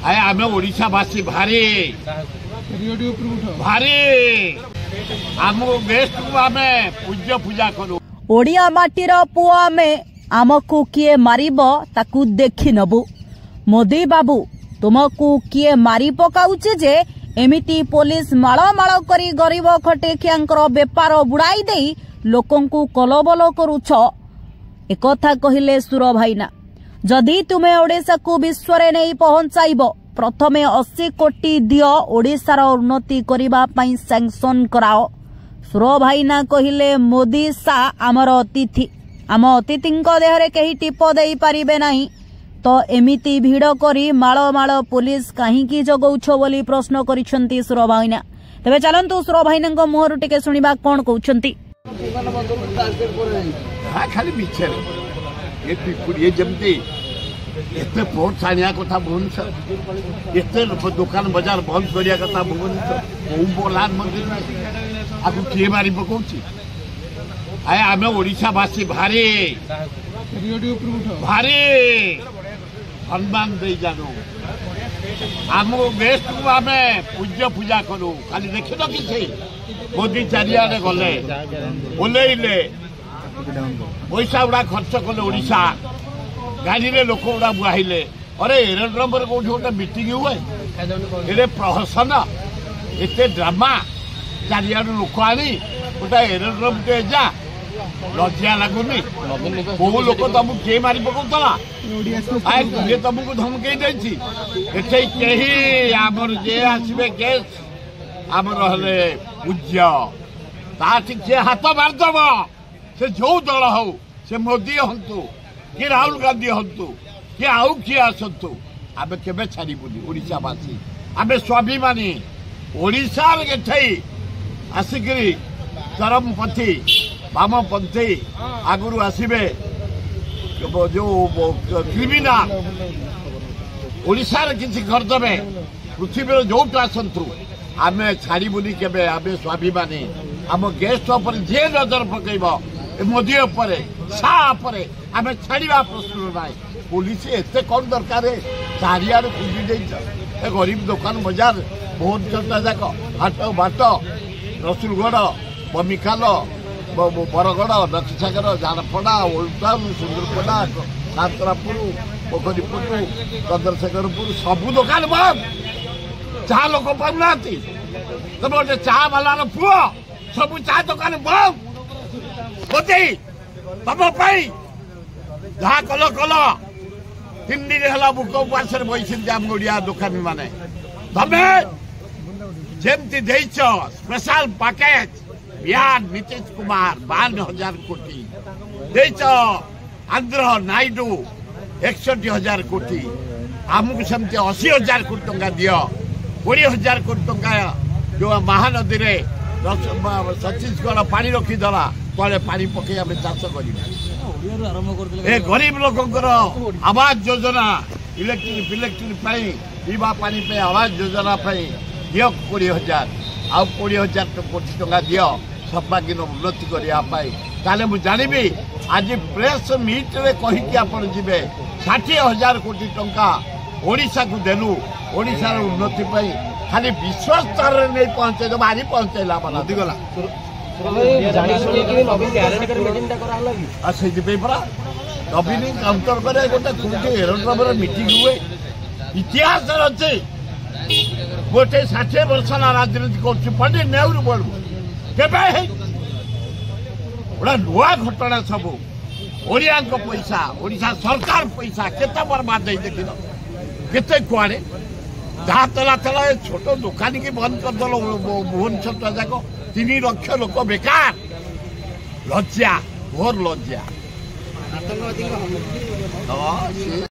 आए आम ओडावासी भारी भारी आम गेस्ट को आम पूज्य पूजा करू। ओडिया माटीर पुआ आमे आमको किए मारिब ताकू देखि नबु। मोदी बाबू तुमको किए मारी पकाउचे जे एमिति पुलिस माळ माळ करी गरीब खटेखियांकर बेपार बुड़ाई देई लोकंकु कलबल करूछ। एकथा कहिले सुर भाईना जदि तुमे ओडिशा को विश्व रे नहीं पहुंचाइब प्रथमे 80 कोटी दियो ओडिशार उन्नति करिबा पई सैंक्शन कराओ। सुर भाईना कहिले मोदी सा आमर अतिथि आम अतिथिंक देहरे केही टिप देई पारिबे नाही तो एमिति भिड़ करी माळ माळ पुलिस काहींकी जगौछ बोली प्रश्न करिसंती सुर भाईना। तबे चलंतु सुर भाईनांक मुहरु टिके सुनिबा कोन कहउछंती। खाली मिछे ये जमती एते भोट छाणिया कथा भुवनेश्वर एते दुकान बाजार बंद करिया कथा भुवनेश्वर प्रधानमंत्री आपको किए मारी पकाउची। आए आम ओडावासी भारी भारी सम्मान दे जानू आम गेस्ट को आम पूज्य पूजा करू। खाली देख न कि मोदी चारिआडे गले ओल्ले पैसा गुड़ा खर्च कले ओडिशा गाड़ी रे लोक गुड़ा बुआईले। अरे एरोड्रम कौट गोटे मीटिंग हुए ये प्रहसन एते ड्रामा चारिआड लोक आनी गोटे एरोड्रम टे जा लज्जा लगुनि। बहु लोक तुमको किए मारी पकाउला किए तुमको धमकई देही आमर जे आसबे गेस्ट आमर हेले पूज्य ता ठीक से हाथ मारदब से जो दल हो से मोदी हंतु कि राहुल गांधी हंतु कि आउ किए आसतु आम के छाड़बुनि। ओडावासी आम स्वाभिमानी ओडिशा आसिक चरमपंथी वामपंथी आगुरी आसबे जो क्रिमिनाल ओडिशा किसी करदे पृथ्वी जो आसतु आम छाड़बुनि केबे। आम स्वाभिमानी आम गेस्ट उपर जे नजर पकईब मोदी उपर सापरे आम छाड़ा प्रश्न ना। पुलिस एते कौन दरकार चारिआड खुंजी दे गरीब दुकान बाजार बहुत चर्चा जाक हाट बाट रसुलगढ़ बमिखाल बरगढ़ नक्षागर झारपड़ा ओल्टाउन सुंदरपड़ा सातरापुर पोखरीपुर चंद्रशेखरपुर सबू दुकान बंद चा लोक पाऊना तुम गोटे चा बालार पुओ सब चा दुकान बंद मोदी तुम जहाँ कल कल 3 दिन है भूक उपवास बही आम ओडिया दुकानी माने तमें जमती देच स्पेशल पैकेज बिहार नीतीश कुमार 52,000 कोटी देच आंध्र नायडू 61,000 कोटी आमको सेमती 80,000 कोटी टंका दियो 20,000 कोटी टंका जो महानदी रे छत्तीसगढ़ पानी रखीदेला तले पानी पकई आम चाष कर गरीब लोकर आवास योजना इलेक्ट्रिक पीवा पानी आवास योजना दियो 20,000 आउ 20,000 कोटी टंका दियो सर्वांगीन उन्नति करने मुझे जानवी आज प्रेस मीट रे कहीकि आपण जीवे 60,000 कोटी टंका ओडिशा को देलु ओडिशार उन्नति खाली विश्व स्तर में नहीं पहुंचे तो भारी पहुंचेला गला नवीन काउंटर पर गोटे एरोड्रम मीटिंग हुए इतिहास अच्छे गोटे 60 वर्ष राजनीति कर पंडित नेहरू बड़ू के गोटे नुआ घटना सब ओडिया पैसा ओडिशा सरकार पैसा केते बर्बाद देख केते कुआड़े जहाँ तला तला छोट दुकानी की बंद करदेल भुवनेश्वर जाक 3 लाख लोक बेकार लज्जा घोर लज्जा।